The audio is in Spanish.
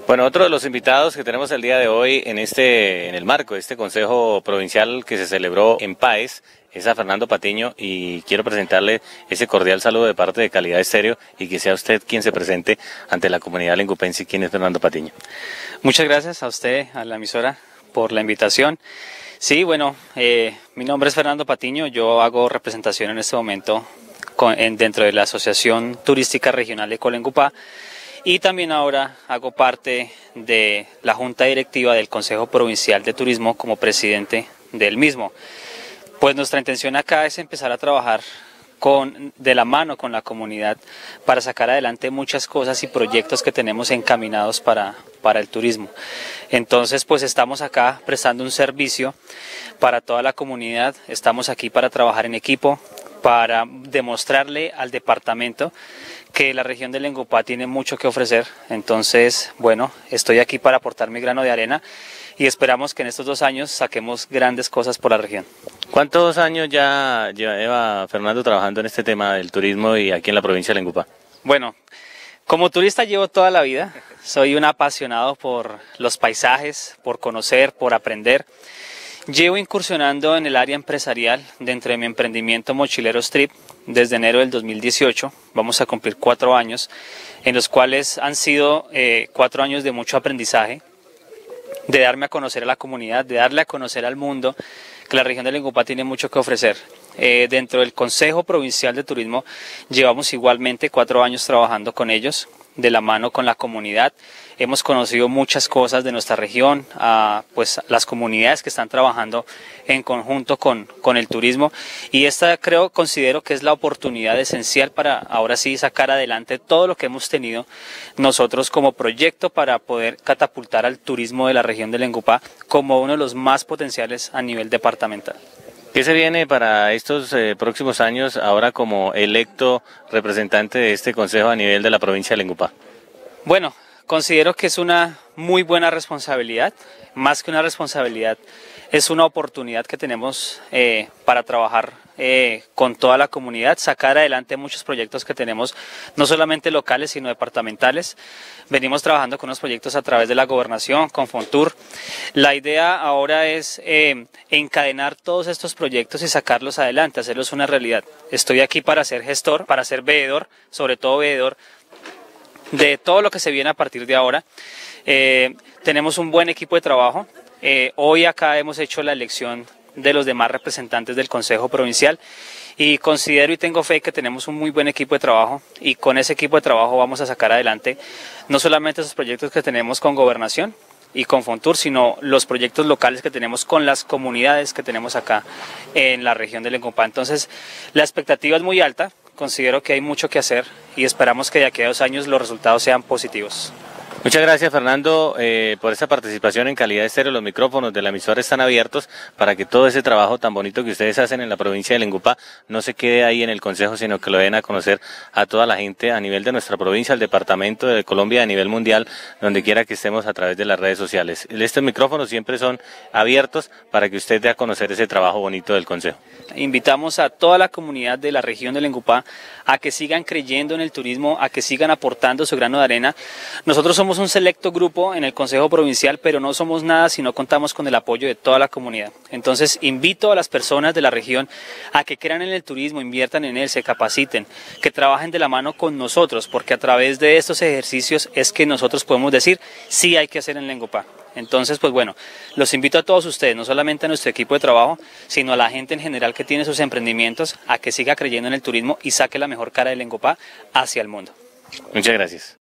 Bueno, otro de los invitados que tenemos el día de hoy en el marco de este Consejo Provincial que se celebró en Páez es a Fernando Patiño, y quiero presentarle ese cordial saludo de parte de Calidad Estéreo y que sea usted quien se presente ante la comunidad lengupense. ¿Quién es Fernando Patiño? Muchas gracias a usted, a la emisora, por la invitación. Sí, bueno, mi nombre es Fernando Patiño, yo hago representación en este momento dentro de la Asociación Turística Regional de Colengupá, y también ahora hago parte de la Junta Directiva del Consejo Provincial de Turismo como presidente del mismo. Pues nuestra intención acá es empezar a trabajar de la mano con la comunidad para sacar adelante muchas cosas y proyectos que tenemos encaminados para el turismo. Entonces, pues estamos acá prestando un servicio para toda la comunidad, estamos aquí para trabajar en equipo, para demostrarle al departamento que la región de Lengupá tiene mucho que ofrecer. Entonces, bueno, estoy aquí para aportar mi grano de arena y esperamos que en estos 2 años saquemos grandes cosas por la región. ¿Cuántos años ya lleva Fernando trabajando en este tema del turismo y aquí en la provincia de Lengupá? Bueno, como turista llevo toda la vida, soy un apasionado por los paisajes, por conocer, por aprender. Llevo incursionando en el área empresarial dentro de mi emprendimiento Mochileros Trip desde enero del 2018. Vamos a cumplir 4 años, en los cuales han sido 4 años de mucho aprendizaje, de darme a conocer a la comunidad, de darle a conocer al mundo que la región de Lengupá tiene mucho que ofrecer. Dentro del Consejo Provincial de Turismo llevamos igualmente 4 años trabajando con ellos, de la mano con la comunidad. Hemos conocido muchas cosas de nuestra región, pues las comunidades que están trabajando en conjunto con el turismo, y esta considero que es la oportunidad esencial para ahora sí sacar adelante todo lo que hemos tenido nosotros como proyecto para poder catapultar al turismo de la región de Lengupá como uno de los más potenciales a nivel departamental. ¿Qué se viene para estos próximos años ahora como electo representante de este consejo a nivel de la provincia de Lengupá? Bueno, considero que es una muy buena responsabilidad, más que una responsabilidad, es una oportunidad que tenemos para trabajar con toda la comunidad, sacar adelante muchos proyectos que tenemos, no solamente locales sino departamentales. Venimos trabajando con unos proyectos a través de la gobernación, con Fontur. La idea ahora es encadenar todos estos proyectos y sacarlos adelante, hacerlos una realidad. Estoy aquí para ser gestor, para ser veedor, sobre todo veedor de todo lo que se viene a partir de ahora. Tenemos un buen equipo de trabajo. Hoy acá hemos hecho la elección de los demás representantes del Consejo Provincial y considero y tengo fe que tenemos un muy buen equipo de trabajo, y con ese equipo de trabajo vamos a sacar adelante no solamente esos proyectos que tenemos con Gobernación y con Fontur, sino los proyectos locales que tenemos con las comunidades que tenemos acá en la región de Lengupá. Entonces, la expectativa es muy alta, considero que hay mucho que hacer y esperamos que de aquí a 2 años los resultados sean positivos. Muchas gracias, Fernando, por esta participación en Calidad Estéreo. Los micrófonos de la emisora están abiertos para que todo ese trabajo tan bonito que ustedes hacen en la provincia de Lengupá no se quede ahí en el Consejo, sino que lo den a conocer a toda la gente a nivel de nuestra provincia, el departamento de Colombia, a nivel mundial, donde quiera que estemos a través de las redes sociales. Estos micrófonos siempre son abiertos para que usted dé a conocer ese trabajo bonito del Consejo. Invitamos a toda la comunidad de la región de Lengupá a que sigan creyendo en el turismo, a que sigan aportando su grano de arena. Nosotros somos un selecto grupo en el Consejo Provincial, pero no somos nada si no contamos con el apoyo de toda la comunidad. Entonces invito a las personas de la región a que crean en el turismo, inviertan en él, se capaciten, que trabajen de la mano con nosotros, porque a través de estos ejercicios es que nosotros podemos decir sí hay que hacer en Lengupá. Entonces, pues bueno, los invito a todos ustedes, no solamente a nuestro equipo de trabajo, sino a la gente en general que tiene sus emprendimientos, a que siga creyendo en el turismo y saque la mejor cara de Lengupá hacia el mundo. Muchas gracias.